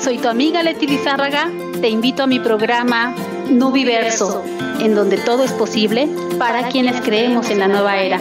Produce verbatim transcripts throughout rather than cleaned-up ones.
soy tu amiga Leti Lizárraga. Te invito a mi programa Nubiverso, en donde todo es posible para quienes creemos en la nueva era.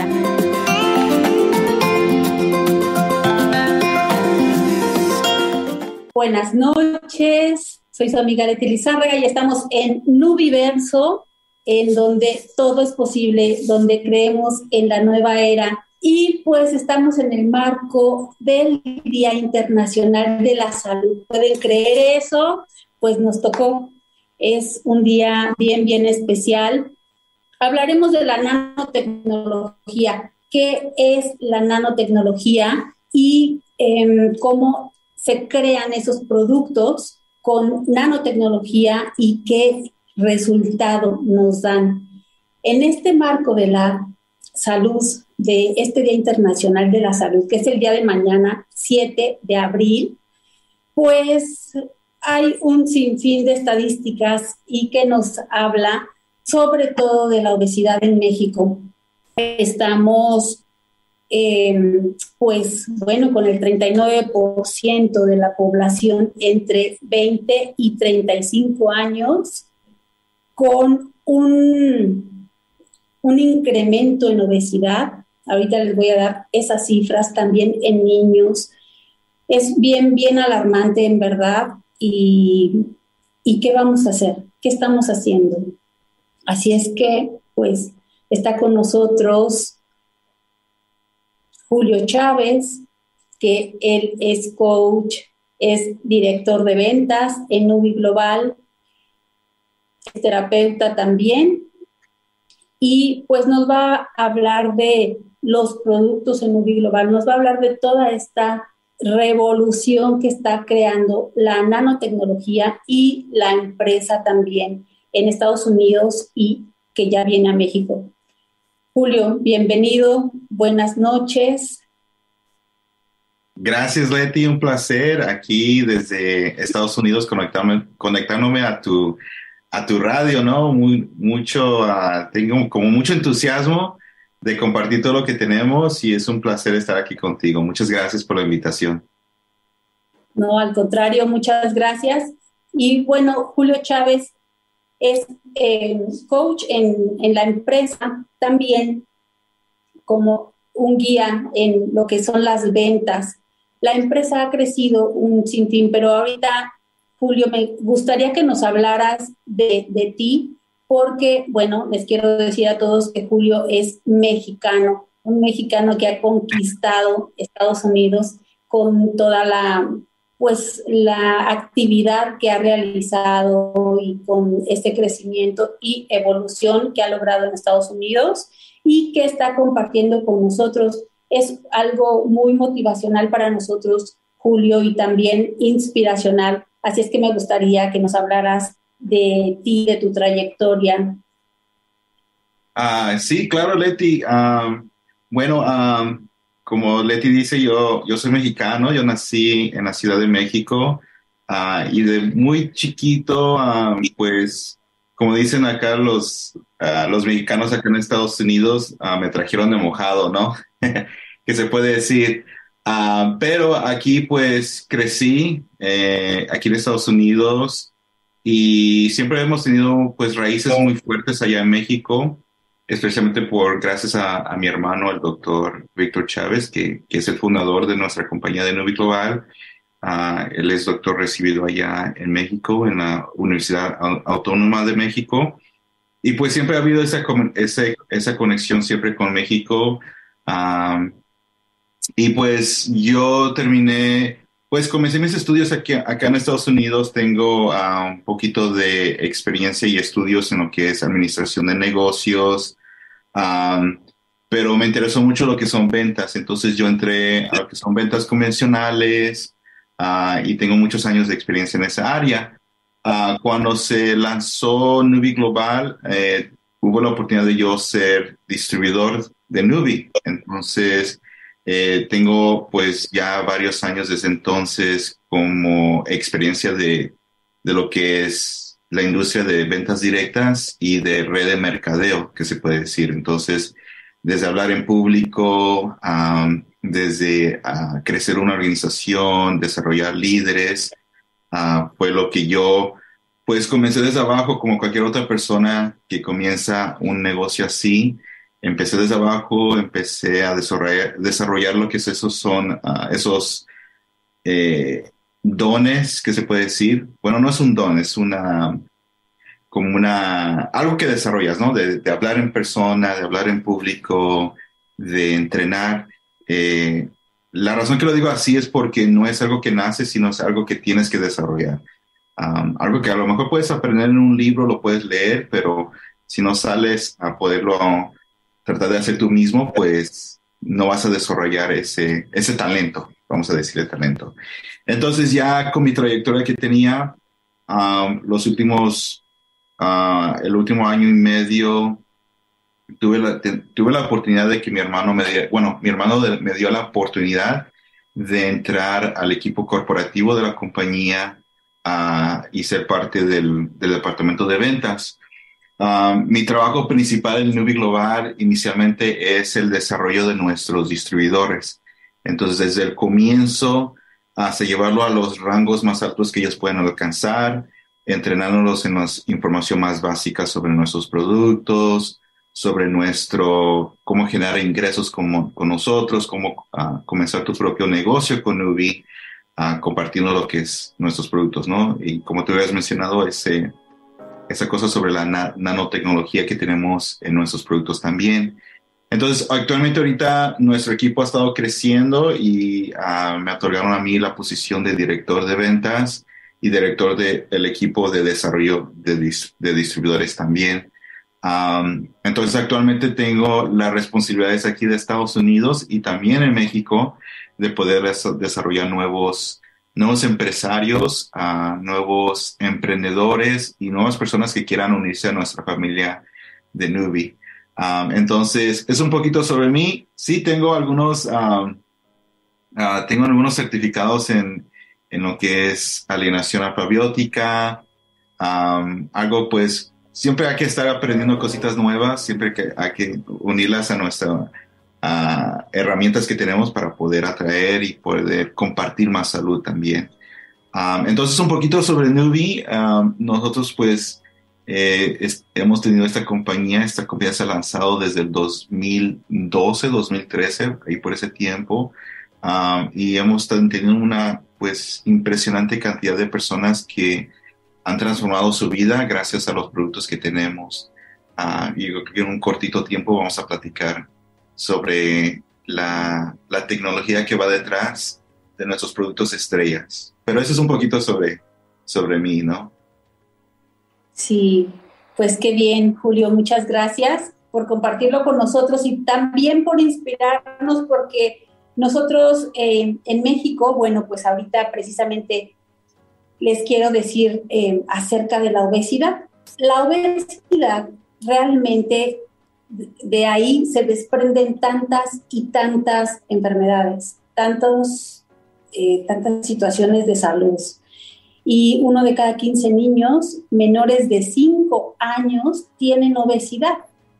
Buenas noches, soy su amiga Leti Lizárraga y estamos en Nubiverso, en donde todo es posible, donde creemos en la nueva era. Y pues estamos en el marco del Día Internacional de la Salud. ¿Pueden creer eso? Pues nos tocó. Es un día bien, bien especial. Hablaremos de la nanotecnología. ¿Qué es la nanotecnología? Y eh, cómo se crean esos productos con nanotecnología y qué resultado nos dan. En este marco de la salud, de este Día Internacional de la Salud, que es el día de mañana, siete de abril, pues hay un sinfín de estadísticas y que nos habla sobre todo de la obesidad en México. Estamos, eh, pues, bueno, con el treinta y nueve por ciento de la población entre veinte y treinta y cinco años, con un, un incremento en obesidad. Ahorita les voy a dar esas cifras también en niños. Es bien, bien alarmante en verdad. ¿Y, y qué vamos a hacer? ¿Qué estamos haciendo? Así es que, pues, está con nosotros Julio Chávez, que él es coach, es director de ventas en Nubi Global, es terapeuta también, y pues nos va a hablar de los productos en Nubi Global, nos va a hablar de toda esta revolución que está creando la nanotecnología y la empresa también en Estados Unidos y que ya viene a México. Julio, bienvenido, buenas noches. Gracias, Leti, un placer aquí desde Estados Unidos conectarme, conectándome a tu, a tu radio, ¿no? Muy, mucho, uh, tengo como mucho entusiasmo de compartir todo lo que tenemos y es un placer estar aquí contigo. Muchas gracias por la invitación. No, al contrario, muchas gracias. Y bueno, Julio Chávez es eh, coach en, en la empresa, también como un guía en lo que son las ventas. La empresa ha crecido un sinfín, pero ahorita, Julio, me gustaría que nos hablaras de, de ti, porque, bueno, les quiero decir a todos que Julio es mexicano, un mexicano que ha conquistado Estados Unidos con toda la, pues, la actividad que ha realizado y con este crecimiento y evolución que ha logrado en Estados Unidos y que está compartiendo con nosotros. Es algo muy motivacional para nosotros, Julio, y también inspiracional. Así es que me gustaría que nos hablaras de ti, de tu trayectoria. Uh, sí, claro, Leti. Um, bueno, um, como Leti dice, yo, yo soy mexicano, yo nací en la Ciudad de México uh, y de muy chiquito, um, pues, como dicen acá los, uh, los mexicanos acá en Estados Unidos, uh, me trajeron de mojado, ¿no? Que se puede decir. Uh, pero aquí, pues, crecí eh, aquí en Estados Unidos y siempre hemos tenido, pues, raíces muy fuertes allá en México, especialmente por gracias a, a mi hermano, el doctor Víctor Chávez, que, que es el fundador de nuestra compañía de Nubi Global. Uh, él es doctor recibido allá en México, en la Universidad Autónoma de México. Y pues siempre ha habido esa, esa, esa conexión siempre con México. Um, y pues yo terminé, pues comencé mis estudios aquí, acá en Estados Unidos. Tengo uh, un poquito de experiencia y estudios en lo que es administración de negocios, um, pero me interesó mucho lo que son ventas. Entonces yo entré a lo que son ventas convencionales uh, y tengo muchos años de experiencia en esa área. Uh, cuando se lanzó Nubi Global, eh, hubo la oportunidad de yo ser distribuidor de Nubi. Entonces, eh, tengo pues ya varios años desde entonces como experiencia de, de lo que es la industria de ventas directas y de red de mercadeo, que se puede decir. Entonces, desde hablar en público, um, desde uh, crecer una organización, desarrollar líderes, uh, fue lo que yo, pues comencé desde abajo como cualquier otra persona que comienza un negocio así. Empecé desde abajo, empecé a desarrollar, desarrollar lo que es esos son, uh, esos eh, dones que se puede decir. Bueno, no es un don, es una, como una, algo que desarrollas, ¿no? De, de hablar en persona, de hablar en público, de entrenar. Eh, la razón que lo digo así es porque no es algo que nace, sino es algo que tienes que desarrollar. Um, algo que a lo mejor puedes aprender en un libro, lo puedes leer, pero si no sales a poderlo tratar de hacer tú mismo, pues no vas a desarrollar ese, ese talento, vamos a decirle talento. Entonces ya con mi trayectoria que tenía, um, los últimos, uh, el último año y medio, tuve la, te, tuve la oportunidad de que mi hermano me dio, bueno, mi hermano de, me dio la oportunidad de entrar al equipo corporativo de la compañía uh, y ser parte del, del departamento de ventas. Um, mi trabajo principal en Nubi Global inicialmente es el desarrollo de nuestros distribuidores. Entonces, desde el comienzo hasta llevarlo a los rangos más altos que ellos pueden alcanzar, entrenándolos en la información más básica sobre nuestros productos, sobre nuestro, cómo generar ingresos con, con nosotros, cómo uh, comenzar tu propio negocio con Nubi, uh, compartiendo lo que es nuestros productos, ¿no? Y como tú habías mencionado, ese... esa cosa sobre la na- nanotecnología que tenemos en nuestros productos también. Entonces, actualmente ahorita nuestro equipo ha estado creciendo y uh, me otorgaron a mí la posición de director de ventas y director del de, equipo de desarrollo de, dis- de distribuidores también. Um, entonces, actualmente tengo las responsabilidades aquí de Estados Unidos y también en México de poder des- desarrollar nuevos nuevos empresarios, uh, nuevos emprendedores y nuevas personas que quieran unirse a nuestra familia de Nubi. Um, entonces, es un poquito sobre mí. Sí, tengo algunos, um, uh, tengo algunos certificados en, en lo que es alienación alfabiótica, um, algo pues, siempre hay que estar aprendiendo cositas nuevas, siempre que hay que unirlas a nuestra Uh, herramientas que tenemos para poder atraer y poder compartir más salud también. Um, entonces, un poquito sobre Nubi. Um, nosotros, pues, eh, es, hemos tenido esta compañía. Esta compañía se ha lanzado desde el dos mil doce, dos mil trece, ahí por ese tiempo. Um, y hemos tenido una, pues, impresionante cantidad de personas que han transformado su vida gracias a los productos que tenemos. Uh, y yo creo que en un cortito tiempo vamos a platicar sobre la, la tecnología que va detrás de nuestros productos estrellas. Pero eso es un poquito sobre, sobre mí, ¿no? Sí, pues qué bien, Julio. Muchas gracias por compartirlo con nosotros y también por inspirarnos, porque nosotros eh, en México, bueno, pues ahorita precisamente les quiero decir eh, acerca de la obesidad. La obesidad realmente, de ahí se desprenden tantas y tantas enfermedades, tantos, eh, tantas situaciones de salud. Y uno de cada quince niños menores de cinco años tienen obesidad.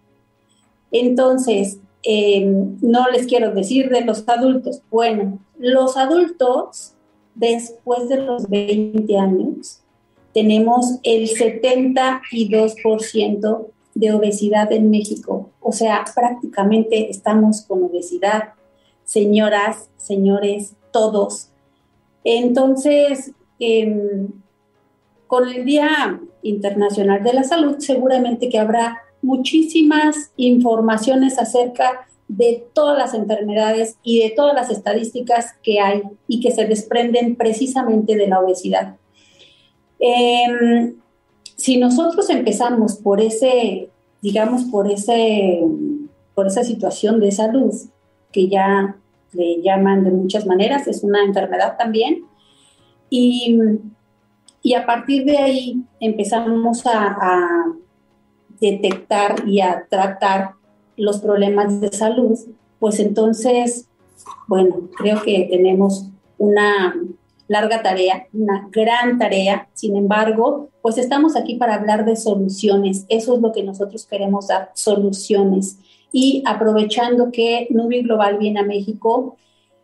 Entonces, eh, no les quiero decir de los adultos. Bueno, los adultos, después de los veinte años, tenemos el setenta y dos por ciento de obesidad en México. O sea, prácticamente estamos con obesidad, señoras, señores, todos. Entonces, eh, con el Día Internacional de la Salud, seguramente que habrá muchísimas informaciones acerca de todas las enfermedades y de todas las estadísticas que hay y que se desprenden precisamente de la obesidad. Eh, si nosotros empezamos por ese, digamos, por ese, por esa situación de salud, que ya le llaman de muchas maneras, es una enfermedad también, y, y a partir de ahí empezamos a, a detectar y a tratar los problemas de salud, pues entonces, bueno, creo que tenemos una larga tarea, una gran tarea. Sin embargo, pues estamos aquí para hablar de soluciones. Eso es lo que nosotros queremos dar, soluciones. Y aprovechando que Nubi Global viene a México,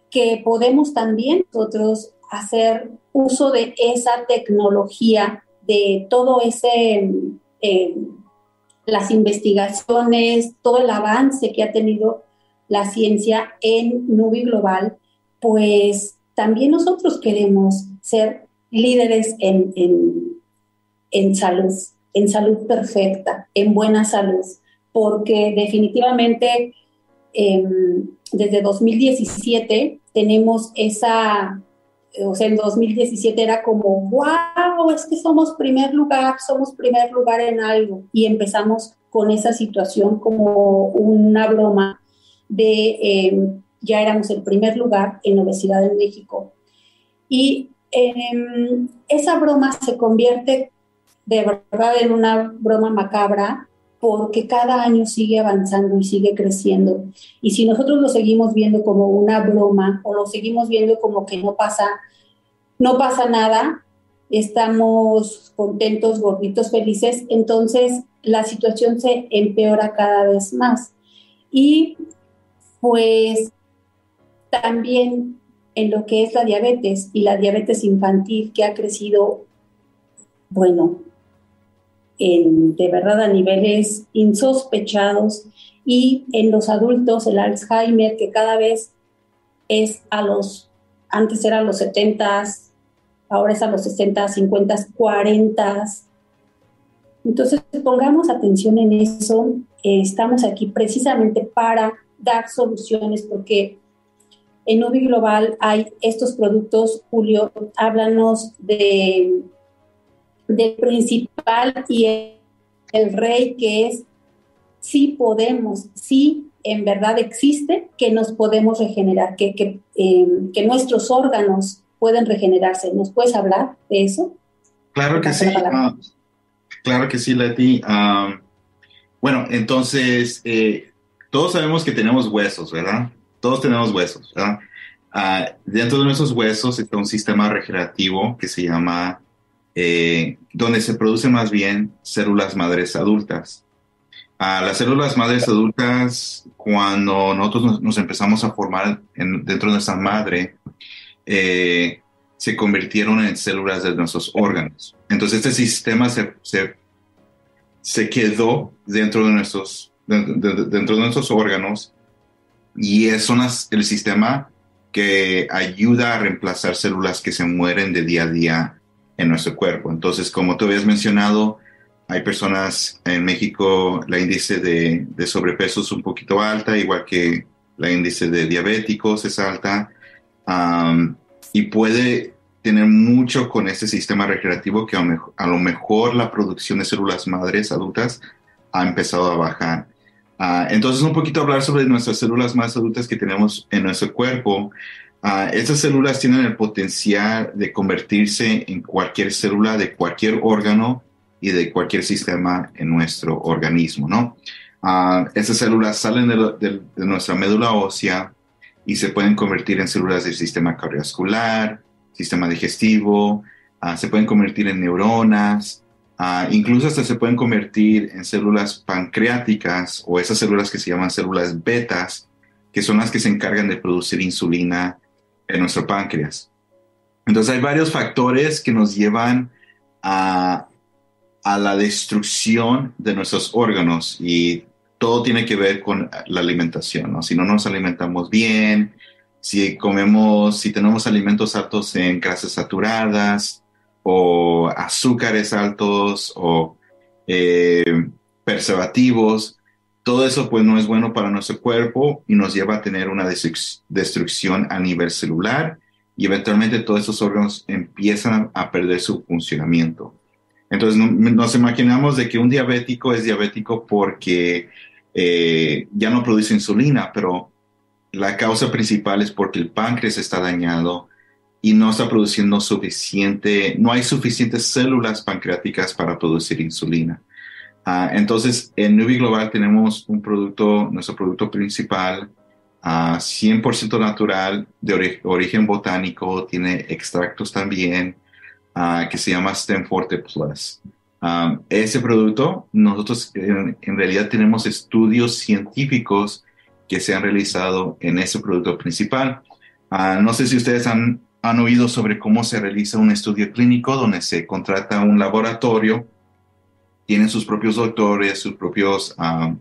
que podemos también nosotros hacer uso de esa tecnología, de todo ese, eh, las investigaciones, todo el avance que ha tenido la ciencia en Nubi Global, pues también nosotros queremos ser líderes en, en, en salud, en salud perfecta, en buena salud, porque definitivamente eh, desde dos mil diecisiete tenemos esa, o sea, en dos mil diecisiete era como, wow, es que somos primer lugar, somos primer lugar en algo, y empezamos con esa situación como una broma de, eh, ya éramos el primer lugar en obesidad en México, y eh, esa broma se convierte de verdad en una broma macabra, porque cada año sigue avanzando y sigue creciendo. Y si nosotros lo seguimos viendo como una broma o lo seguimos viendo como que no pasa, no pasa nada, estamos contentos, gorditos, felices, entonces la situación se empeora cada vez más. Y pues también en lo que es la diabetes y la diabetes infantil, que ha crecido, bueno, En, de verdad a niveles insospechados, y en los adultos el Alzheimer, que cada vez es a los, antes era a los setenta, ahora es a los sesenta, cincuenta, cuarenta. Entonces pongamos atención en eso, eh, estamos aquí precisamente para dar soluciones, porque en Nubi Global hay estos productos. Julio, háblanos de del principal y el, el rey, que es sí podemos, sí en verdad existe, que nos podemos regenerar, que, que, eh, que nuestros órganos pueden regenerarse. ¿Nos puedes hablar de eso? Claro que sí, uh, claro que sí, Leti. Um, bueno, entonces, eh, todos sabemos que tenemos huesos, ¿verdad? Todos tenemos huesos, ¿verdad? Uh, dentro de nuestros huesos está un sistema regenerativo que se llama Eh, donde se producen más bien células madres adultas. Uh, las células madres adultas, cuando nosotros nos, nos empezamos a formar en, dentro de nuestra madre, eh, se convirtieron en células de nuestros órganos. Entonces este sistema se, se, se quedó dentro de, nuestros, de, de, dentro de nuestros órganos, y es las, el sistema que ayuda a reemplazar células que se mueren de día a día en nuestro cuerpo. Entonces, como tú habías mencionado, hay personas en México, la índice de, de sobrepeso es un poquito alta, igual que la índice de diabéticos es alta, um, y puede tener mucho con este sistema recreativo, que a, mejor, a lo mejor la producción de células madres adultas ha empezado a bajar. Uh, entonces, un poquito hablar sobre nuestras células más adultas que tenemos en nuestro cuerpo. Uh, estas células tienen el potencial de convertirse en cualquier célula de cualquier órgano y de cualquier sistema en nuestro organismo, ¿no? Uh, estas células salen de, lo, de, de nuestra médula ósea y se pueden convertir en células del sistema cardiovascular, sistema digestivo, uh, se pueden convertir en neuronas, uh, incluso hasta se pueden convertir en células pancreáticas, o esas células que se llaman células betas, que son las que se encargan de producir insulina en nuestro páncreas. Entonces hay varios factores que nos llevan a, a la destrucción de nuestros órganos, y todo tiene que ver con la alimentación, ¿no? Si no nos alimentamos bien, si comemos, si tenemos alimentos altos en grasas saturadas o azúcares altos o eh, preservativos, todo eso pues no es bueno para nuestro cuerpo y nos lleva a tener una destrucción a nivel celular, y eventualmente todos esos órganos empiezan a perder su funcionamiento. Entonces no, nos imaginamos de que un diabético es diabético porque eh, ya no produce insulina, pero la causa principal es porque el páncreas está dañado y no está produciendo suficiente, no hay suficientes células pancreáticas para producir insulina. Uh, entonces, en Nubi Global tenemos un producto, nuestro producto principal, uh, cien por ciento natural, de ori- origen botánico, tiene extractos también, uh, que se llama Stem Forte Plus. Um, ese producto, nosotros en, en realidad tenemos estudios científicos que se han realizado en ese producto principal. Ah, no sé si ustedes han, han oído sobre cómo se realiza un estudio clínico donde se contrata un laboratorio, tienen sus propios doctores, sus propios ah,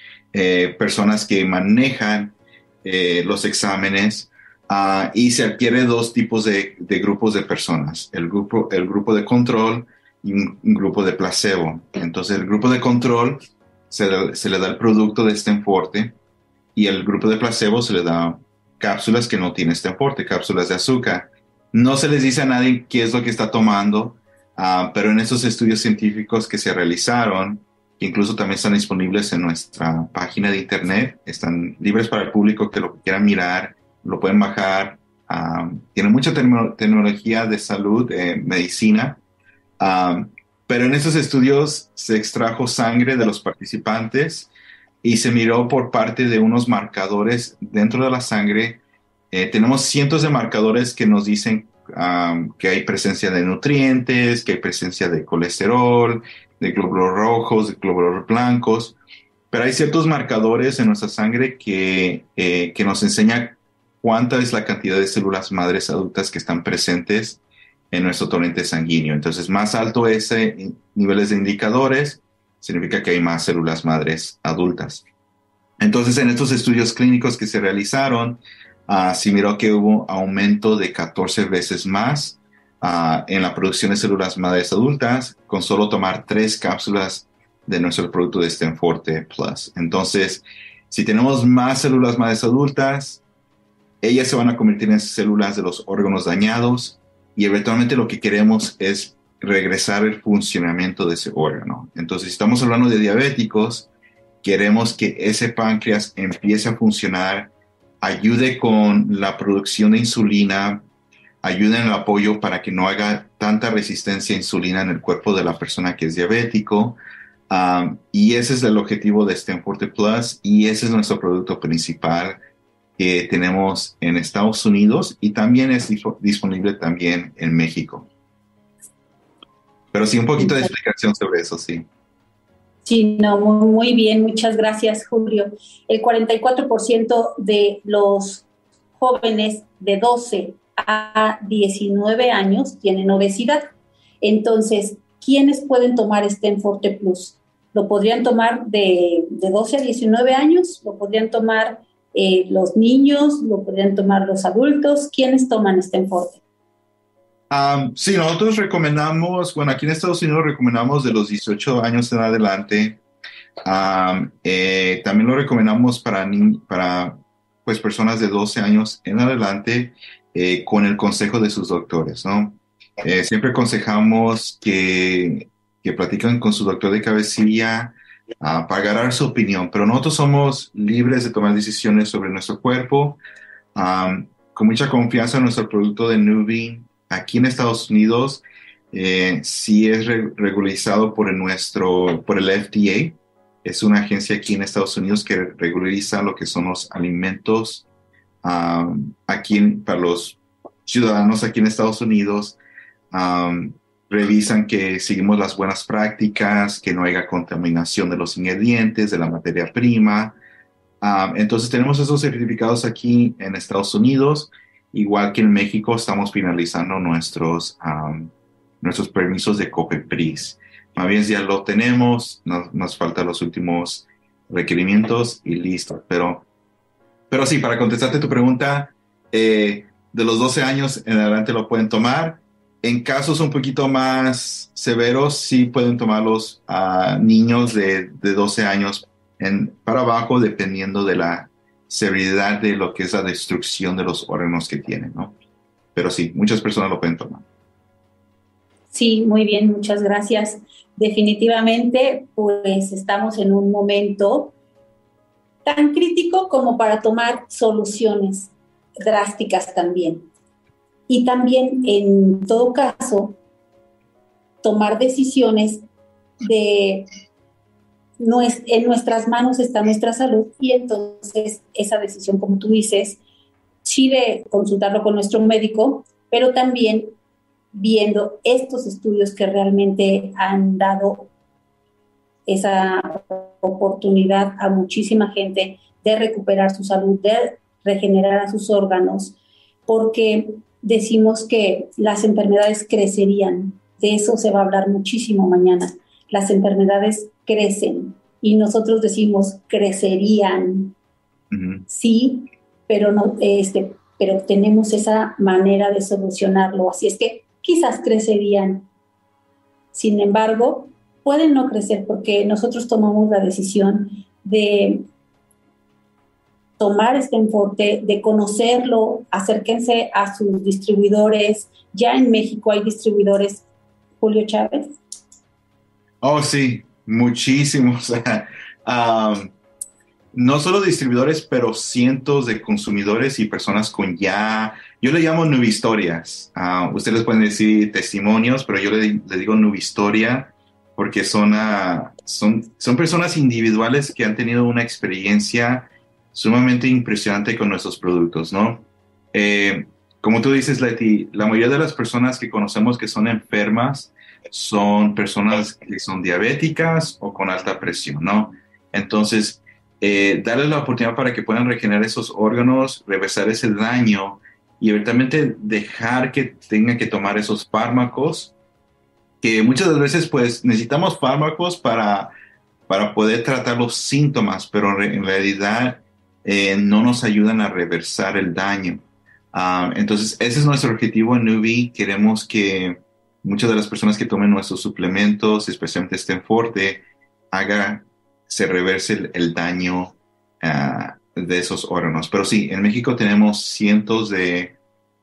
eh, personas que manejan eh, los exámenes, ah, y se adquiere dos tipos de, de grupos de personas, el grupo, el grupo de control y un, un grupo de placebo. Entonces el grupo de control se, le- se le da el producto de Stenforte y el grupo de placebo se le da cápsulas que no tienen Stenforte, cápsulas de azúcar. No se les dice a nadie qué es lo que está tomando, ah, pero en esos estudios científicos que se realizaron, que incluso también están disponibles en nuestra página de internet, están libres para el público que lo quieran mirar, lo pueden bajar. Ah, tiene mucha tecno- tecnología de salud, eh, medicina, ah, pero en esos estudios se extrajo sangre de los participantes y se miró por parte de unos marcadores dentro de la sangre. Eh, tenemos cientos de marcadores que nos dicen um, que hay presencia de nutrientes, que hay presencia de colesterol, de glóbulos rojos, de glóbulos blancos, pero hay ciertos marcadores en nuestra sangre que, eh, que nos enseñan cuánta es la cantidad de células madres adultas que están presentes en nuestro torrente sanguíneo. Entonces, más alto ese niveles de indicadores, significa que hay más células madres adultas. Entonces, en estos estudios clínicos que se realizaron, uh, se miró que hubo aumento de catorce veces más uh, en la producción de células madres adultas con solo tomar tres cápsulas de nuestro producto de Stenforte Plus. Entonces, si tenemos más células madres adultas, ellas se van a convertir en células de los órganos dañados y eventualmente lo que queremos es regresar el funcionamiento de ese órgano. Entonces, si estamos hablando de diabéticos, queremos que ese páncreas empiece a funcionar, ayude con la producción de insulina, ayude en el apoyo para que no haga tanta resistencia a insulina en el cuerpo de la persona que es diabético. Um, y ese es el objetivo de Stenforte Plus y ese es nuestro producto principal que tenemos en Estados Unidos y también es disponible también en México. Pero sí, un poquito de explicación sobre eso, sí. Sí, no, muy, muy bien, muchas gracias, Julio. El cuarenta y cuatro por ciento de los jóvenes de doce a diecinueve años tienen obesidad. Entonces, ¿quiénes pueden tomar Stenforte Plus? ¿Lo podrían tomar de, de doce a diecinueve años? ¿Lo podrían tomar eh, los niños? ¿Lo podrían tomar los adultos? ¿Quiénes toman Stenforte? Um, sí, nosotros recomendamos, bueno, aquí en Estados Unidos recomendamos de los dieciocho años en adelante. Um, eh, también lo recomendamos para, para pues, personas de doce años en adelante eh, con el consejo de sus doctores, ¿no? Eh, siempre aconsejamos que, que platiquen con su doctor de cabecilla uh, para agarrar su opinión, pero nosotros somos libres de tomar decisiones sobre nuestro cuerpo, um, con mucha confianza en nuestro producto de Nuvi. Aquí en Estados Unidos eh, sí es re regularizado por el, nuestro, por el F D A. Es una agencia aquí en Estados Unidos que regulariza lo que son los alimentos um, aquí en, para los ciudadanos aquí en Estados Unidos. Um, revisan que seguimos las buenas prácticas, que no haya contaminación de los ingredientes, de la materia prima. Um, entonces tenemos esos certificados aquí en Estados Unidos, igual que en México estamos finalizando nuestros, um, nuestros permisos de COFEPRIS. Más bien ya lo tenemos, no, nos faltan los últimos requerimientos y listo. Pero, pero sí, para contestarte tu pregunta, eh, de los doce años en adelante lo pueden tomar. En casos un poquito más severos, sí pueden tomarlos a niños de, de doce años en, para abajo, dependiendo de la severidad de lo que es la destrucción de los órganos que tienen, ¿no? Pero sí, muchas personas lo pueden tomar. Sí, muy bien, muchas gracias. Definitivamente, pues estamos en un momento tan crítico como para tomar soluciones drásticas también. Y también, en todo caso, tomar decisiones de en nuestras manos está nuestra salud y entonces esa decisión, como tú dices, sí de consultarlo con nuestro médico, pero también viendo estos estudios que realmente han dado esa oportunidad a muchísima gente de recuperar su salud, de regenerar a sus órganos porque decimos que las enfermedades crecerían. De eso se va a hablar muchísimo mañana. Las enfermedades crecen y nosotros decimos crecerían. Uh-huh. Sí, pero no, este, pero tenemos esa manera de solucionarlo. Así es que quizás crecerían. Sin embargo, pueden no crecer porque nosotros tomamos la decisión de tomar Stem Forte, de conocerlo, acérquense a sus distribuidores. Ya en México hay distribuidores, Julio Chávez. Oh, sí, muchísimos. um, no solo distribuidores, pero cientos de consumidores y personas con ya, yo le llamo nubihistorias. Uh, ustedes pueden decir testimonios, pero yo le, le digo nubihistoria porque son, uh, son, son personas individuales que han tenido una experiencia sumamente impresionante con nuestros productos, ¿no? Eh, como tú dices, Leti, la mayoría de las personas que conocemos que son enfermas son personas que son diabéticas o con alta presión, ¿no? Entonces, eh, darles la oportunidad para que puedan regenerar esos órganos, reversar ese daño y eventualmente dejar que tengan que tomar esos fármacos, que muchas de las veces pues necesitamos fármacos para, para poder tratar los síntomas, pero en realidad eh, no nos ayudan a reversar el daño. Uh, entonces, ese es nuestro objetivo en Nubi. Queremos que muchas de las personas que tomen nuestros suplementos, especialmente Stem Forte, haga, se reverse el, el daño uh, de esos órganos. Pero sí, en México tenemos cientos de,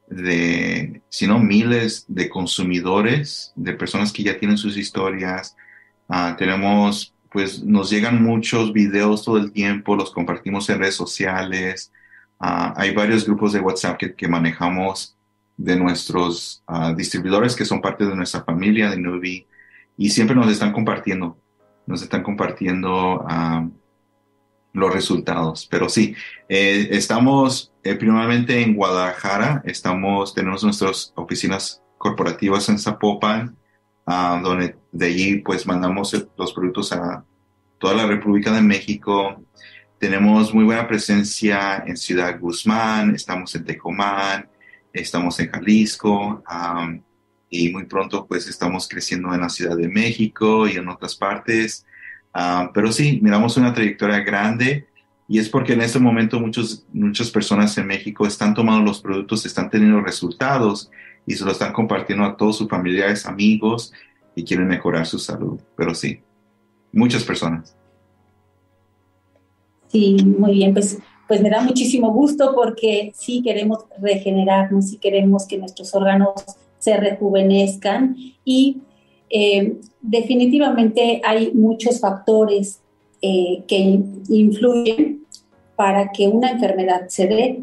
de, si no miles de consumidores, de personas que ya tienen sus historias. Uh, tenemos, pues, nos llegan muchos videos todo el tiempo, los compartimos en redes sociales. Uh, hay varios grupos de WhatsApp que, que manejamos de nuestros uh, distribuidores que son parte de nuestra familia de Nubi y siempre nos están compartiendo, nos están compartiendo uh, los resultados. Pero sí, eh, estamos eh, primeramente en Guadalajara, estamos, tenemos nuestras oficinas corporativas en Zapopan, uh, donde de allí pues mandamos los productos a toda la República de México. Tenemos muy buena presencia en Ciudad Guzmán, estamos en Tecomán, estamos en Jalisco um, y muy pronto pues estamos creciendo en la Ciudad de México y en otras partes. Uh, pero sí, miramos una trayectoria grande y es porque en este momento muchos, muchas personas en México están tomando los productos, están teniendo resultados y se lo están compartiendo a todos sus familiares, amigos y quieren mejorar su salud. Pero sí, muchas personas. Sí, muy bien, pues, pues me da muchísimo gusto porque sí queremos regenerarnos, sí queremos que nuestros órganos se rejuvenezcan y eh, definitivamente hay muchos factores eh, que influyen para que una enfermedad se dé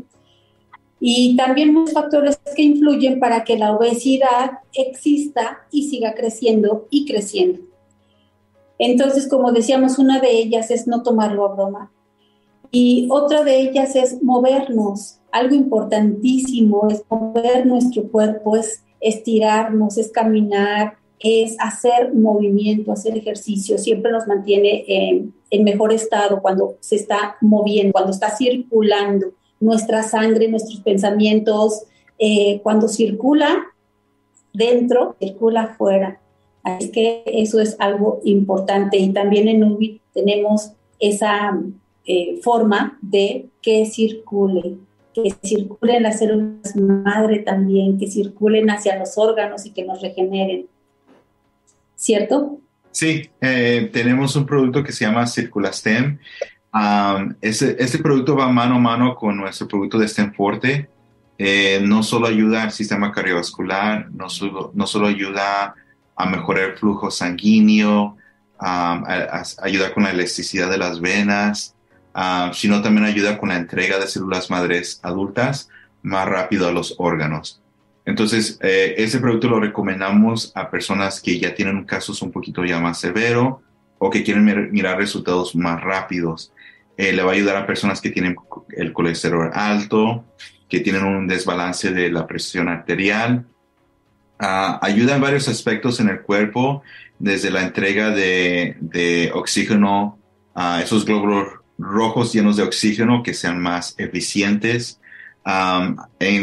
y también muchos factores que influyen para que la obesidad exista y siga creciendo y creciendo. Entonces, como decíamos, una de ellas es no tomarlo a broma. Y otra de ellas es movernos. Algo importantísimo es mover nuestro cuerpo, es estirarnos, es caminar, es hacer movimiento, hacer ejercicio. Siempre nos mantiene en, en mejor estado cuando se está moviendo, cuando está circulando nuestra sangre, nuestros pensamientos. Eh, cuando circula dentro, circula afuera. Así que eso es algo importante. Y también en Nubi tenemos esa... Eh, forma de que circule, que circulen las células madre también, que circulen hacia los órganos y que nos regeneren. ¿Cierto? Sí, eh, tenemos un producto que se llama CirculaStem. Um, este, este producto va mano a mano con nuestro producto de Stem Forte. Eh, no solo ayuda al sistema cardiovascular, no solo, no solo ayuda a mejorar el flujo sanguíneo, um, a, a ayudar con la elasticidad de las venas, Uh, sino también ayuda con la entrega de células madres adultas más rápido a los órganos. Entonces, eh, ese producto lo recomendamos a personas que ya tienen casos un poquito ya más severo o que quieren mir- mirar resultados más rápidos. Eh, le va a ayudar a personas que tienen el colesterol alto, que tienen un desbalance de la presión arterial. Uh, ayuda en varios aspectos en el cuerpo, desde la entrega de, de oxígeno a uh, esos glóbulos rojos llenos de oxígeno que sean más eficientes. Um, en,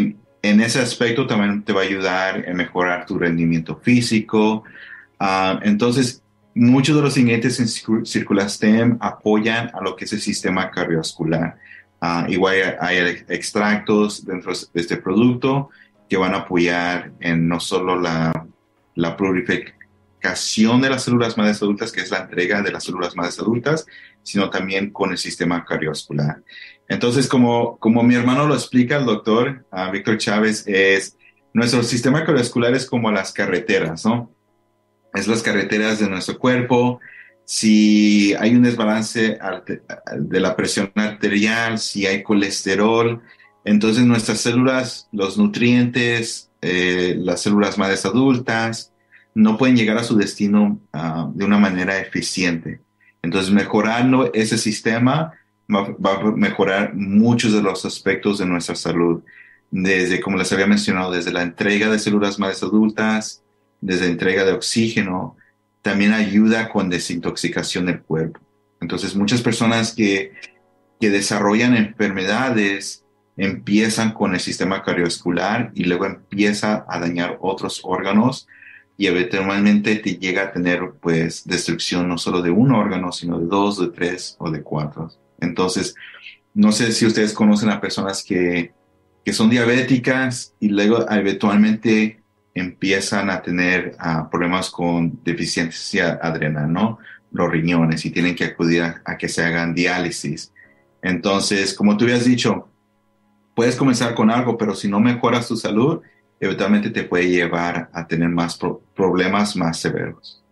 en ese aspecto también te va a ayudar a mejorar tu rendimiento físico. Uh, entonces, muchos de los ingredientes en Circulastem apoyan a lo que es el sistema cardiovascular. Uh, igual hay, hay extractos dentro de este producto que van a apoyar en no solo la, la purificación de las células madres adultas, que es la entrega de las células madres adultas, sino también con el sistema cardiovascular. Entonces, como, como mi hermano lo explica, el doctor uh, Víctor Chávez, es nuestro sistema cardiovascular es como las carreteras, ¿no? Es las carreteras de nuestro cuerpo. Si hay un desbalance de la presión arterial, si hay colesterol, entonces nuestras células, los nutrientes, eh, las células madres adultas, no pueden llegar a su destino uh, de una manera eficiente. Entonces, mejorando ese sistema va, va a mejorar muchos de los aspectos de nuestra salud. Desde, como les había mencionado, desde la entrega de células madres adultas, desde entrega de oxígeno, también ayuda con desintoxicación del cuerpo. Entonces, muchas personas que, que desarrollan enfermedades empiezan con el sistema cardiovascular y luego empieza a dañar otros órganos y eventualmente te llega a tener, pues, destrucción no solo de un órgano, sino de dos, de tres o de cuatro. Entonces, no sé si ustedes conocen a personas que, que son diabéticas y luego eventualmente empiezan a tener uh, problemas con deficiencia adrenal, ¿no? Los riñones y tienen que acudir a, a que se hagan diálisis. Entonces, como tú habías dicho, puedes comenzar con algo, pero si no mejoras tu salud, eventualmente te puede llevar a tener más pro- problemas más severos.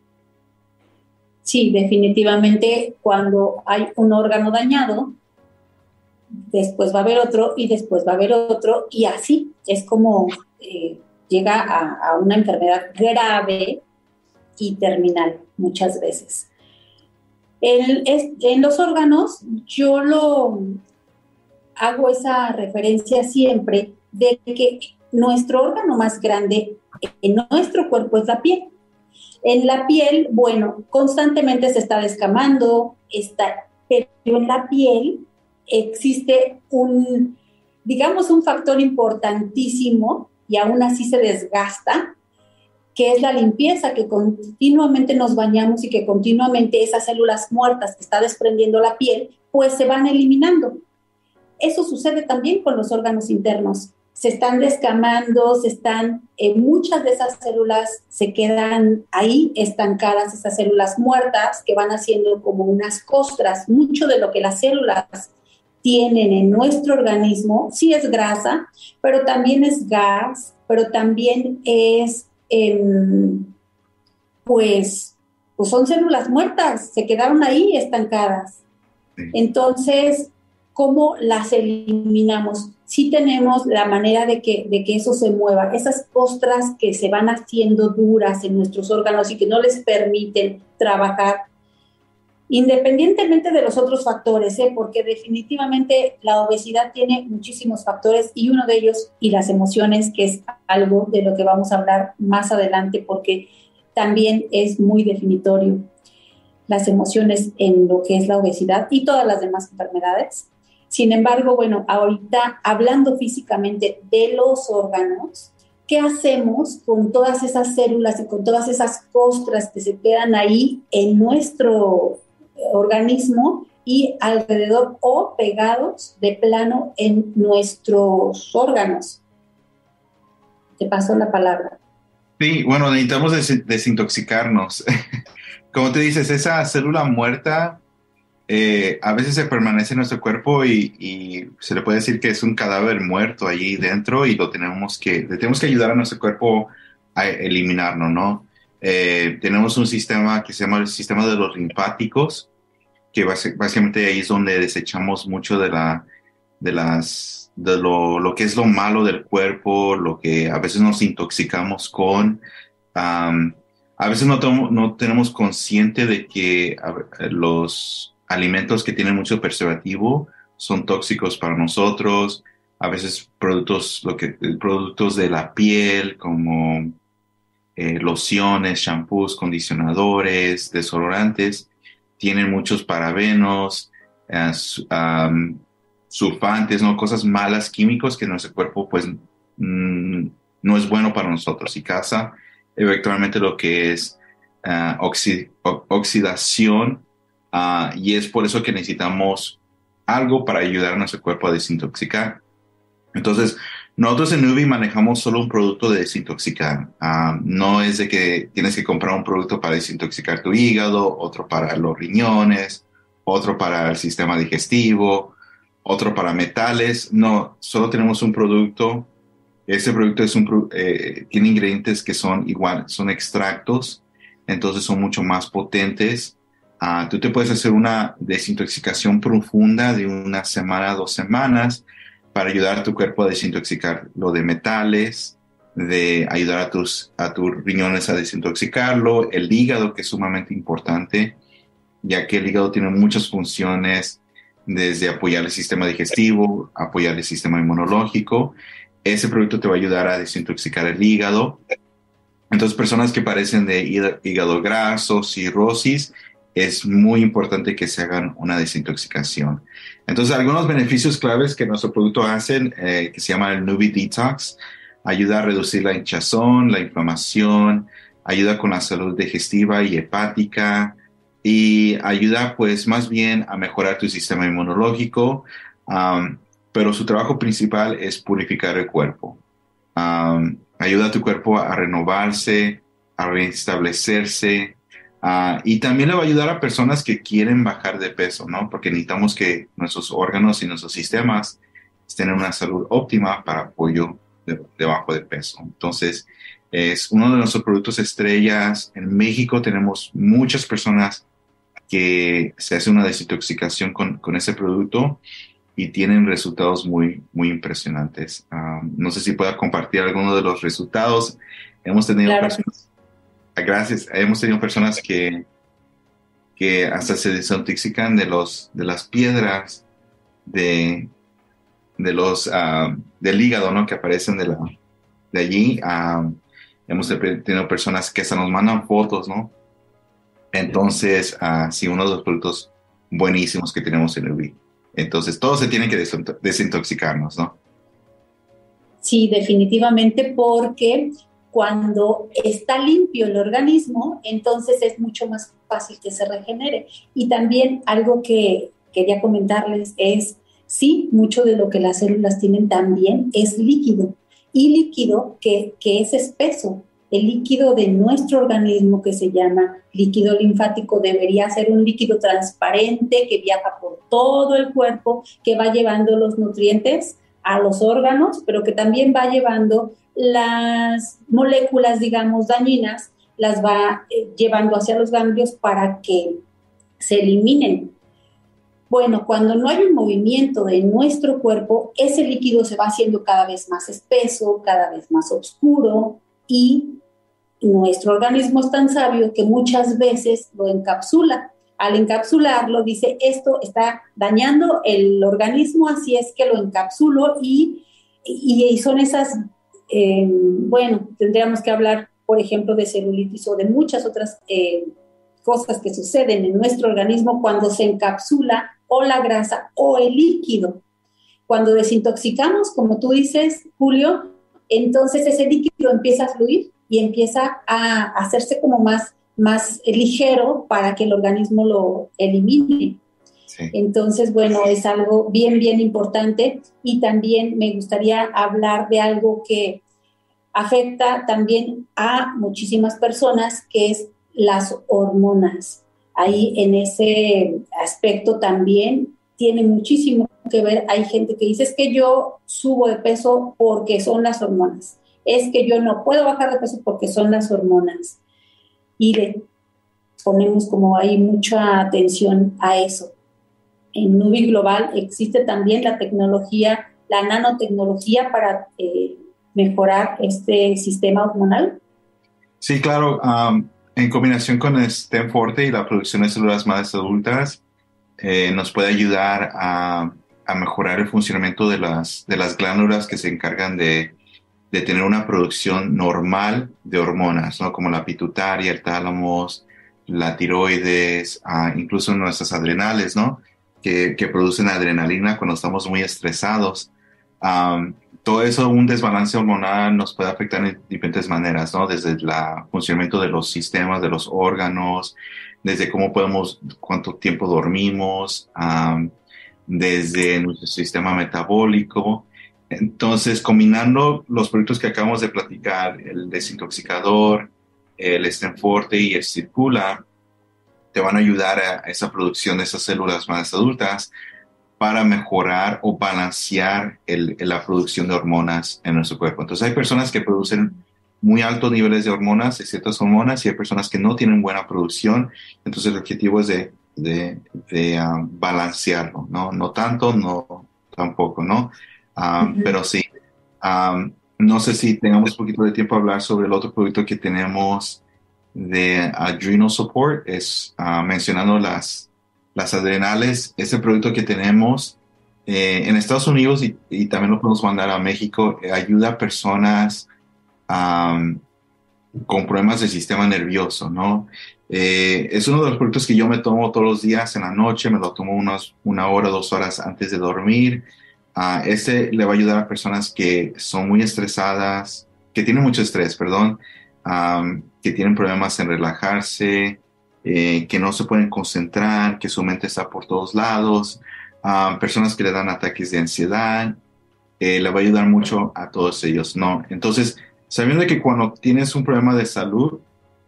Sí, definitivamente cuando hay un órgano dañado, después va a haber otro y después va a haber otro y así es como eh, llega a, a una enfermedad grave y terminal muchas veces. El, es, en los órganos yo lo hago esa referencia siempre de que nuestro órgano más grande en nuestro cuerpo es la piel. En la piel, bueno, constantemente se está descamando, está, pero en la piel existe un, digamos, un factor importantísimo y aún así se desgasta, que es la limpieza, que continuamente nos bañamos y que continuamente esas células muertas que está desprendiendo la piel, pues se van eliminando. Eso sucede también con los órganos internos. Se están descamando, se están, eh, muchas de esas células se quedan ahí estancadas, esas células muertas que van haciendo como unas costras. Mucho de lo que las células tienen en nuestro organismo, sí es grasa, pero también es gas, pero también es, eh, pues, pues son células muertas, se quedaron ahí estancadas. Sí. Entonces, ¿cómo las eliminamos? Sí tenemos la manera de que, de que eso se mueva, esas costras que se van haciendo duras en nuestros órganos y que no les permiten trabajar, independientemente de los otros factores, ¿eh? Porque definitivamente la obesidad tiene muchísimos factores y uno de ellos, y las emociones, que es algo de lo que vamos a hablar más adelante porque también es muy definitorio, las emociones en lo que es la obesidad y todas las demás enfermedades. Sin embargo, bueno, ahorita hablando físicamente de los órganos, ¿qué hacemos con todas esas células y con todas esas costras que se quedan ahí en nuestro organismo y alrededor o pegados de plano en nuestros órganos? Te paso la palabra. Sí, bueno, necesitamos des- desintoxicarnos. Como te dices, esa célula muerta eh, a veces se permanece en nuestro cuerpo y, y se le puede decir que es un cadáver muerto allí dentro y lo tenemos que, le tenemos que ayudar a nuestro cuerpo a eliminarlo, ¿no? Eh, tenemos un sistema que se llama el sistema de los linfáticos, que base, básicamente ahí es donde desechamos mucho de la, de las, de lo, lo que es lo malo del cuerpo, lo que a veces nos intoxicamos con. Um, a veces no, tomo, no tenemos consciente de que a, los alimentos que tienen mucho preservativo son tóxicos para nosotros. A veces productos, lo que, productos de la piel como eh, lociones, shampoos, condicionadores, desodorantes, tienen muchos parabenos, eh, um, sulfantes, ¿no? Cosas malas, químicos que nuestro cuerpo pues mm, no es bueno para nosotros y causa eventualmente lo que es uh, oxi- o- oxidación, uh, y es por eso que necesitamos algo para ayudar a nuestro cuerpo a desintoxicar. Entonces, nosotros en Nuvi manejamos solo un producto de desintoxicar. Uh, no es de que tienes que comprar un producto para desintoxicar tu hígado, otro para los riñones, otro para el sistema digestivo, otro para metales. No, solo tenemos un producto. Este producto es un, eh, tiene ingredientes que son igual, son extractos, entonces son mucho más potentes. Uh, tú te puedes hacer una desintoxicación profunda de una semana a dos semanas para ayudar a tu cuerpo a desintoxicar lo de metales, de ayudar a tus, a tus riñones a desintoxicarlo, el hígado, que es sumamente importante, ya que el hígado tiene muchas funciones, desde apoyar el sistema digestivo, apoyar el sistema inmunológico. Ese producto te va a ayudar a desintoxicar el hígado. Entonces, personas que padecen de hígado graso, cirrosis, es muy importante que se hagan una desintoxicación. Entonces, algunos beneficios claves que nuestro producto hace, eh, que se llama el Nuvi Detox, ayuda a reducir la hinchazón, la inflamación, ayuda con la salud digestiva y hepática, y ayuda pues más bien a mejorar tu sistema inmunológico, um, pero su trabajo principal es purificar el cuerpo. Um, ayuda a tu cuerpo a renovarse, a restablecerse, uh, y también le va a ayudar a personas que quieren bajar de peso, ¿no? Porque necesitamos que nuestros órganos y nuestros sistemas estén en una salud óptima para apoyo de, de bajo de peso. Entonces, es uno de nuestros productos estrellas. En México tenemos muchas personas que se hace una desintoxicación con, con ese producto y tienen resultados muy, muy impresionantes. Um, no sé si pueda compartir alguno de los resultados. Hemos tenido Claro. personas, gracias, hemos tenido personas que, que hasta se desintoxican de, los, de las piedras de, de los, uh, del hígado, ¿no? Que aparecen de, la, de allí. Um, hemos tenido personas que hasta nos mandan fotos, ¿no? Entonces, uh, sí, uno de los productos buenísimos que tenemos en Nuvi. Entonces, todo se tiene que desintoxicarnos, ¿no? Sí, definitivamente, porque cuando está limpio el organismo, entonces es mucho más fácil que se regenere. Y también algo que quería comentarles es, sí, mucho de lo que las células tienen también es líquido, y líquido que, que es espeso. El líquido de nuestro organismo, que se llama líquido linfático, debería ser un líquido transparente que viaja por todo el cuerpo, que va llevando los nutrientes a los órganos, pero que también va llevando las moléculas, digamos, dañinas, las va eh, llevando hacia los ganglios para que se eliminen. Bueno, cuando no hay un movimiento de nuestro cuerpo, ese líquido se va haciendo cada vez más espeso, cada vez más oscuro, y nuestro organismo es tan sabio que muchas veces lo encapsula. Al encapsularlo, dice, esto está dañando el organismo, así es que lo encapsulo, y, y, y son esas, eh, bueno, tendríamos que hablar, por ejemplo, de celulitis o de muchas otras eh, cosas que suceden en nuestro organismo cuando se encapsula o la grasa o el líquido. Cuando desintoxicamos, como tú dices, Julio, entonces ese líquido empieza a fluir y empieza a hacerse como más, más ligero para que el organismo lo elimine. Sí. Entonces, bueno, es algo bien, bien importante. Y también me gustaría hablar de algo que afecta también a muchísimas personas, que es las hormonas. Ahí en ese aspecto también tiene muchísimo que ver. Hay gente que dice, es que yo subo de peso porque son las hormonas. Es que yo no puedo bajar de peso porque son las hormonas. Y le ponemos como ahí mucha atención a eso. En Nuvi Global existe también la tecnología, la nanotecnología para eh, mejorar este sistema hormonal. Sí, claro. Um, en combinación con el STEM Forte y la producción de células madres adultas, eh, nos puede ayudar a, a mejorar el funcionamiento de las, de las glándulas que se encargan de de tener una producción normal de hormonas, ¿no? Como la pituitaria, el tálamo, la tiroides, uh, incluso nuestras adrenales, ¿no? Que, que producen adrenalina cuando estamos muy estresados. Um, todo eso, un desbalance hormonal nos puede afectar en diferentes maneras, ¿no? Desde el funcionamiento de los sistemas, de los órganos, desde cómo podemos, cuánto tiempo dormimos, um, desde nuestro sistema metabólico. Entonces, combinando los productos que acabamos de platicar, el desintoxicador, el Stenforte y el Circula, te van a ayudar a esa producción de esas células más adultas para mejorar o balancear el, la producción de hormonas en nuestro cuerpo. Entonces hay personas que producen muy altos niveles de hormonas, de ciertas hormonas, y hay personas que no tienen buena producción. Entonces el objetivo es de, de, de um, balancearlo, ¿no? No tanto, no tampoco, ¿no? Um, Ujú. pero sí. Um, no sé si tengamos un poquito de tiempo a hablar sobre el otro producto que tenemos de Adrenal Support, es uh, mencionando las, las adrenales. Ese producto que tenemos eh, en Estados Unidos y, y también lo podemos mandar a México, eh, ayuda a personas um, con problemas del sistema nervioso, ¿no? Eh, es uno de los productos que yo me tomo todos los días en la noche, me lo tomo unos, una hora, dos horas antes de dormir. Uh, este le va a ayudar a personas que son muy estresadas, que tienen mucho estrés, perdón, um, que tienen problemas en relajarse, eh, que no se pueden concentrar, que su mente está por todos lados, uh, personas que le dan ataques de ansiedad, eh, le va a ayudar mucho a todos ellos, ¿no? Entonces, sabiendo que cuando tienes un problema de salud,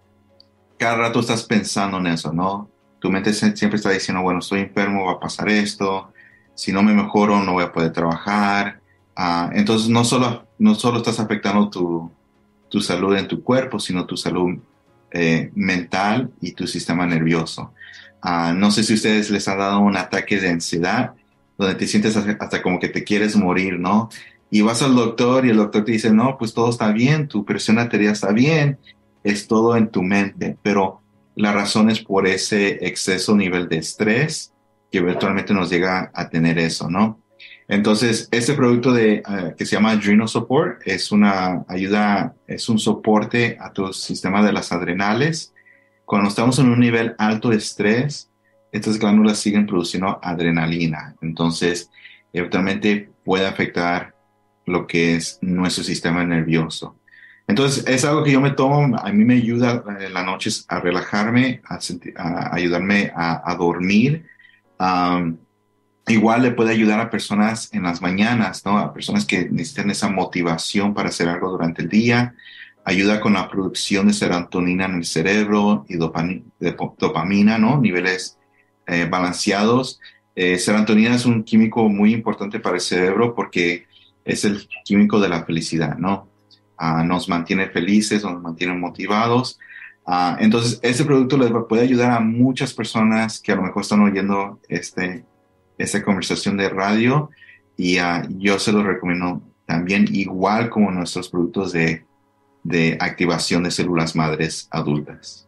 cada rato estás pensando en eso, ¿no? Tu mente siempre está diciendo, bueno, estoy enfermo, va a pasar esto, si no me mejoro no voy a poder trabajar. Uh, entonces no solo, no solo estás afectando tu, tu salud en tu cuerpo, sino tu salud eh, mental y tu sistema nervioso. Uh, no sé si a ustedes les ha dado un ataque de ansiedad, donde te sientes hasta como que te quieres morir, ¿no? Y vas al doctor y el doctor te dice, no, pues todo está bien, tu presión arterial está bien, es todo en tu mente, pero la razón es por ese exceso nivel de estrés que eventualmente nos llega a tener eso, ¿no? Entonces, este producto de, uh, que se llama Adrenal Support es una ayuda, es un soporte a tu sistema de las adrenales. Cuando estamos en un nivel alto de estrés, estas glándulas siguen produciendo adrenalina. Entonces, eventualmente puede afectar lo que es nuestro sistema nervioso. Entonces, es algo que yo me tomo, a mí me ayuda en las noches a relajarme, a, sentir, a ayudarme a, a dormir. Um, igual le puede ayudar a personas en las mañanas, ¿no? A personas que necesitan esa motivación para hacer algo durante el día. Ayuda con la producción de serotonina en el cerebro y dopamina, dopamina ¿no? Niveles eh, balanceados. Eh, serotonina es un químico muy importante para el cerebro porque es el químico de la felicidad, ¿no? Uh, nos mantiene felices, nos mantiene motivados. Uh, entonces, este producto les puede ayudar a muchas personas que a lo mejor están oyendo este, esta conversación de radio y uh, yo se los recomiendo también, igual como nuestros productos de, de activación de células madres adultas.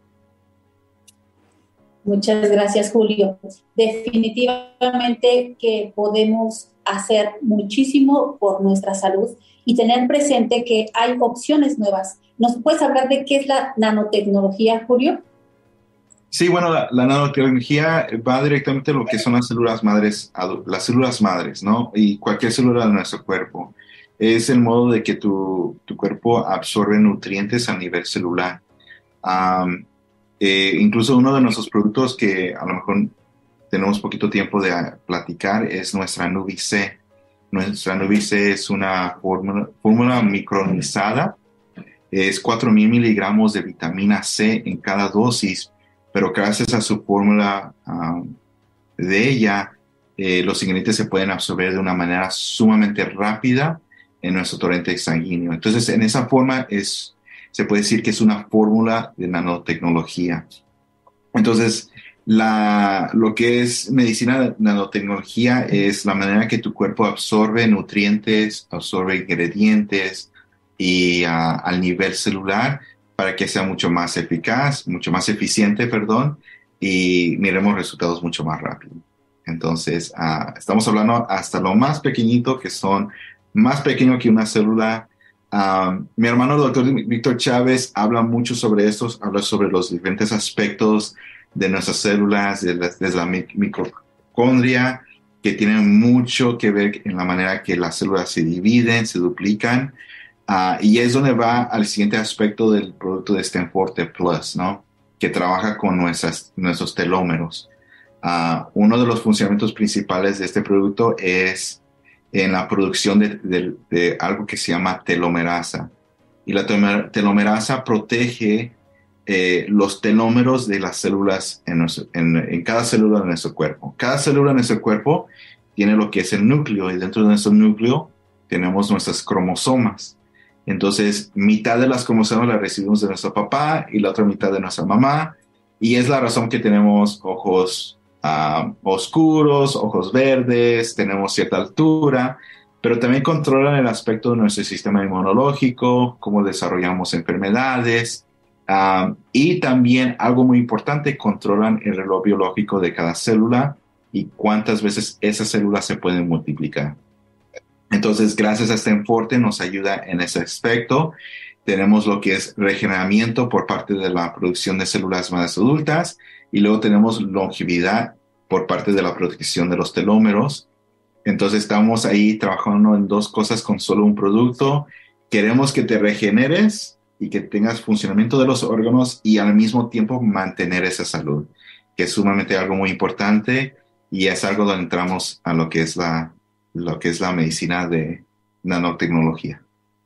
Muchas gracias, Julio. Definitivamente que podemos hacer muchísimo por nuestra salud y tener presente que hay opciones nuevas. ¿Nos puedes hablar de qué es la nanotecnología, Julio? Sí, bueno, la, la nanotecnología va directamente a lo que son las células madres, las células madres, ¿no? Y cualquier célula de nuestro cuerpo. Es el modo de que tu, tu cuerpo absorbe nutrientes a nivel celular. Um, eh, incluso uno de nuestros productos que a lo mejor tenemos poquito tiempo de platicar es nuestra Nubi-C. Nuestra Nubi-C es una fórmula, fórmula micronizada. Es cuatro mil miligramos de vitamina C en cada dosis, pero gracias a su fórmula um, de ella, eh, los ingredientes se pueden absorber de una manera sumamente rápida en nuestro torrente sanguíneo. Entonces, en esa forma es, se puede decir que es una fórmula de nanotecnología. Entonces, la, lo que es medicina de nanotecnología es la manera que tu cuerpo absorbe nutrientes, absorbe ingredientes y uh, al nivel celular para que sea mucho más eficaz, mucho más eficiente, perdón, y miremos resultados mucho más rápido. Entonces, uh, estamos hablando hasta lo más pequeñito, que son más pequeño que una célula. Um, mi hermano, el doctor Víctor Chávez, habla mucho sobre esto, habla sobre los diferentes aspectos de nuestras células, desde la, de la mitocondria que tienen mucho que ver en la manera que las células se dividen, se duplican, uh, y es donde va al siguiente aspecto del producto de StemForte Plus, ¿no? Que trabaja con nuestras, nuestros telómeros. Uh, uno de los funcionamientos principales de este producto es en la producción de, de, de algo que se llama telomerasa. Y la telomerasa protege eh, los telómeros de las células en, nuestro, en, en cada célula de nuestro cuerpo. Cada célula de nuestro cuerpo tiene lo que es el núcleo, y dentro de nuestro núcleo tenemos nuestras cromosomas. Entonces, mitad de las cromosomas las recibimos de nuestro papá y la otra mitad de nuestra mamá, y es la razón que tenemos ojos uh, oscuros, ojos verdes, tenemos cierta altura, pero también controlan el aspecto de nuestro sistema inmunológico, cómo desarrollamos enfermedades, um, y también, algo muy importante, controlan el reloj biológico de cada célula y cuántas veces esas células se pueden multiplicar. Entonces, gracias a StemForte nos ayuda en ese aspecto. Tenemos lo que es regeneramiento por parte de la producción de células más adultas, y luego tenemos longevidad por parte de la protección de los telómeros. Entonces estamos ahí trabajando en dos cosas con solo un producto. Queremos que te regeneres y que tengas funcionamiento de los órganos, y al mismo tiempo mantener esa salud, que es sumamente algo muy importante, y es algo donde entramos a lo que es la, lo que es la medicina de nanotecnología.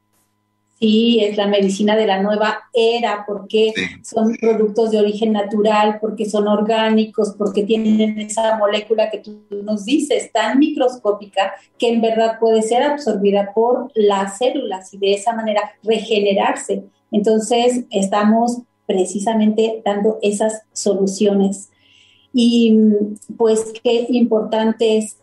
Sí, es la medicina de la nueva era, porque sí. Son productos de origen natural, porque son orgánicos, porque tienen esa molécula que tú nos dices, tan microscópica, que en verdad puede ser absorbida por las células y de esa manera regenerarse. Entonces, estamos precisamente dando esas soluciones. Y pues qué importante es.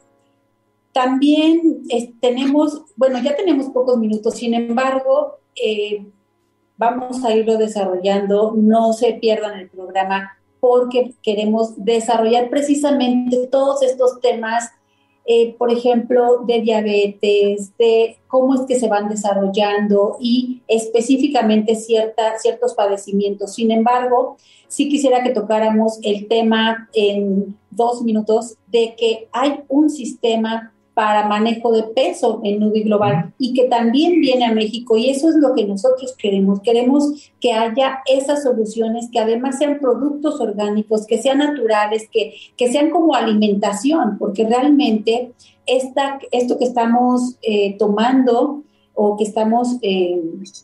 También eh, tenemos, bueno, ya tenemos pocos minutos, sin embargo, eh, vamos a irlo desarrollando, no se pierdan el programa, porque queremos desarrollar precisamente todos estos temas, eh, por ejemplo, de diabetes, de cómo es que se van desarrollando y específicamente cierta, ciertos padecimientos. Sin embargo, sí quisiera que tocáramos el tema en dos minutos de que hay un sistema para manejo de peso en Nubi Global y que también viene a México, y eso es lo que nosotros queremos. Queremos que haya esas soluciones, que además sean productos orgánicos, que sean naturales, que, que sean como alimentación, porque realmente esta, esto que estamos eh, tomando o que estamos, eh,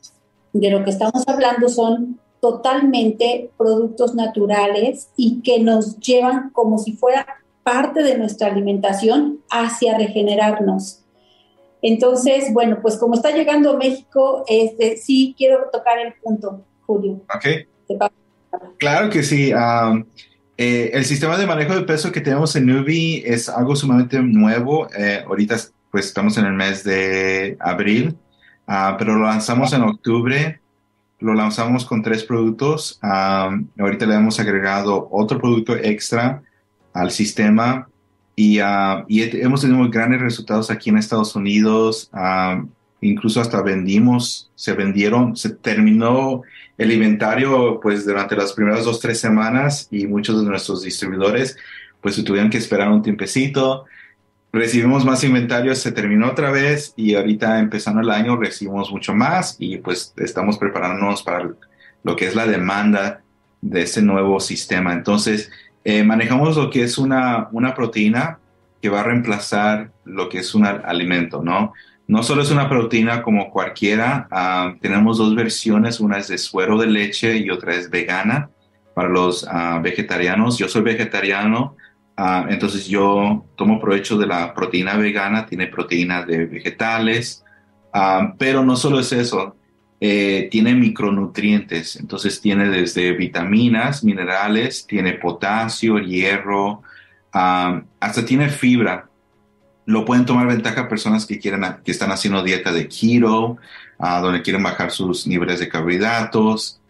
de lo que estamos hablando son totalmente productos naturales y que nos llevan como si fuera parte de nuestra alimentación hacia regenerarnos. Entonces, bueno, pues como está llegando a México, este, sí quiero tocar el punto, Julio. Ok. Claro que sí. Um, eh, el sistema de manejo de peso que tenemos en Nubi es algo sumamente nuevo. Eh, ahorita pues estamos en el mes de abril, uh, pero lo lanzamos en octubre. Lo lanzamos con tres productos. Um, ahorita le hemos agregado otro producto extra al sistema, y, uh, y hemos tenido grandes resultados aquí en Estados Unidos. Uh, incluso hasta vendimos, se vendieron, se terminó el inventario pues durante las primeras dos, tres semanas, y muchos de nuestros distribuidores pues tuvieron que esperar un tiempecito. Recibimos más inventario, se terminó otra vez, y ahorita empezando el año recibimos mucho más, y pues estamos preparándonos para lo que es la demanda de este nuevo sistema. Entonces, Eh, manejamos lo que es una, una proteína que va a reemplazar lo que es un alimento, ¿no? No solo es una proteína como cualquiera, uh, tenemos dos versiones, una es de suero de leche y otra es vegana para los uh, vegetarianos. Yo soy vegetariano, uh, entonces yo tomo provecho de la proteína vegana, tiene proteína de vegetales, uh, pero no solo es eso. Eh, tiene micronutrientes, entonces tiene desde vitaminas, minerales, tiene potasio, hierro, um, hasta tiene fibra. Lo pueden tomar ventaja personas que quieren, que están haciendo dieta de keto, uh, donde quieren bajar sus niveles de carbohidratos,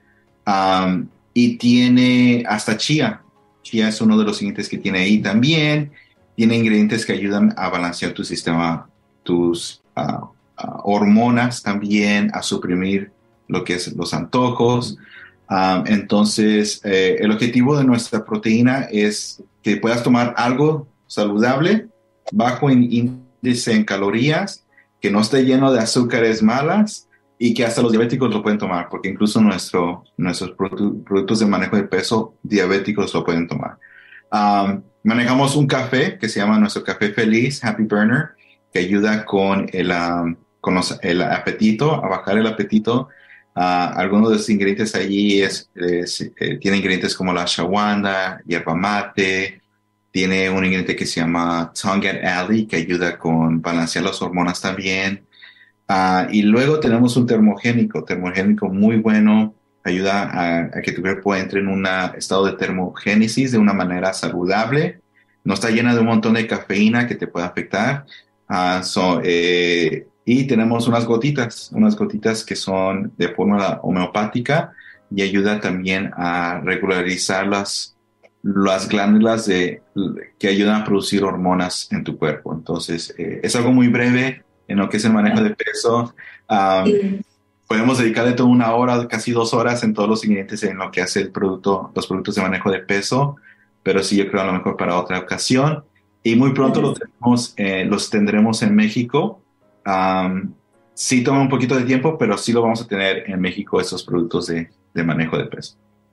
um, y tiene hasta chía. Chía es uno de los ingredientes que tiene ahí también. Tiene ingredientes que ayudan a balancear tu sistema, tus uh, Uh, hormonas también, a suprimir lo que es los antojos. Um, entonces, eh, el objetivo de nuestra proteína es que puedas tomar algo saludable bajo en índice en calorías, que no esté lleno de azúcares malas y que hasta los diabéticos lo pueden tomar, porque incluso nuestro, nuestros produ- productos de manejo de peso diabéticos lo pueden tomar. Um, manejamos un café que se llama nuestro café feliz, Happy Burner, que ayuda con el, um, con los, el apetito, a bajar el apetito. Uh, algunos de los ingredientes allí es, es, eh, tiene ingredientes como la ashwagandha, hierba mate, tiene un ingrediente que se llama Tongat Ali, que ayuda con balancear las hormonas también. Uh, y luego tenemos un termogénico, termogénico muy bueno, ayuda a, a que tu cuerpo entre en un estado de termogénesis de una manera saludable. No está llena de un montón de cafeína que te puede afectar. Uh, so, eh, y tenemos unas gotitas, unas gotitas que son de fórmula homeopática y ayuda también a regularizar las, las glándulas de, que ayudan a producir hormonas en tu cuerpo. Entonces, eh, es algo muy breve en lo que es el manejo de peso. Um, sí. Podemos dedicarle toda una hora, casi dos horas en todos los ingredientes en lo que hace el producto, los productos de manejo de peso, pero sí, yo creo a lo mejor para otra ocasión. Y muy pronto lo tenemos, eh, los tendremos en México. Um, sí toma un poquito de tiempo, pero sí lo vamos a tener en México, estos productos de, de manejo de peso.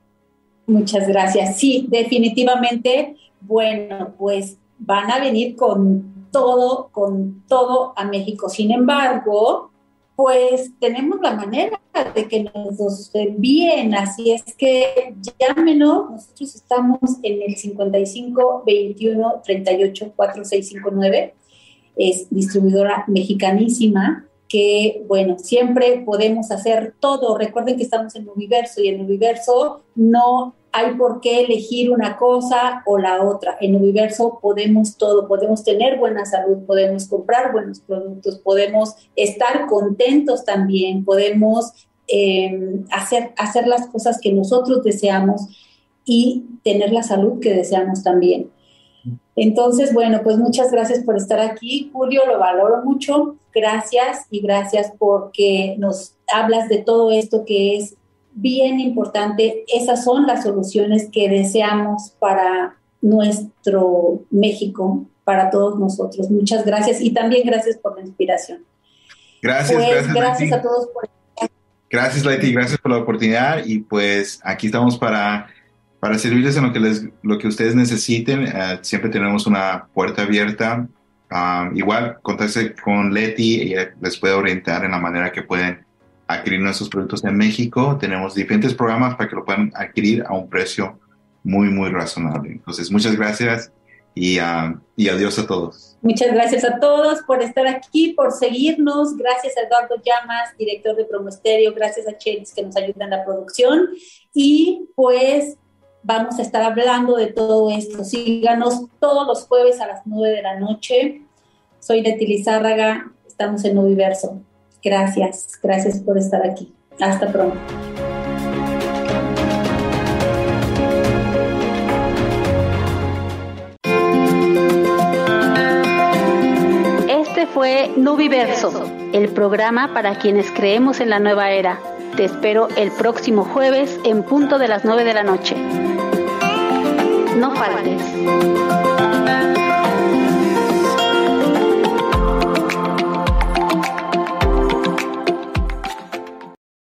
Muchas gracias. Sí, definitivamente, bueno, pues van a venir con todo, con todo a México. Sin embargo, pues tenemos la manera de que nos los envíen, así es que llámenos, nosotros estamos en el cincuenta y cinco, veintiuno, treinta y ocho, cuarenta y seis cincuenta y nueve, es distribuidora mexicanísima, que bueno, siempre podemos hacer todo. Recuerden que estamos en Nubiverso y en Nubiverso no hay por qué elegir una cosa o la otra. En Nubiverso podemos todo, podemos tener buena salud, podemos comprar buenos productos, podemos estar contentos también, podemos eh, hacer, hacer las cosas que nosotros deseamos y tener la salud que deseamos también. Entonces, bueno, pues muchas gracias por estar aquí, Julio, lo valoro mucho. Gracias y gracias porque nos hablas de todo esto que es bien importante. Esas son las soluciones que deseamos para nuestro México, para todos nosotros. Muchas gracias y también gracias por la inspiración. Gracias, pues, gracias. Gracias a todos por estar. Gracias, Leti, gracias por la oportunidad y pues aquí estamos para, para servirles en lo que, les, lo que ustedes necesiten. Uh, siempre tenemos una puerta abierta. Um, igual, contacte con Leti, ella les puede orientar en la manera que pueden adquirir nuestros productos en México. Tenemos diferentes programas para que lo puedan adquirir a un precio muy, muy razonable. Entonces, muchas gracias y, uh, y adiós a todos. Muchas gracias a todos por estar aquí, por seguirnos. Gracias a Eduardo Llamas, director de Promo Estéreo. Gracias a Chelis, que nos ayuda en la producción. Y pues vamos a estar hablando de todo esto. Síganos todos los jueves a las nueve de la noche. Soy Leti Lizárraga. Estamos en Nubiverso. Gracias, gracias por estar aquí. Hasta pronto. Este fue Nubiverso, el programa para quienes creemos en la nueva era. Te espero el próximo jueves en punto de las nueve de la noche. No faltes.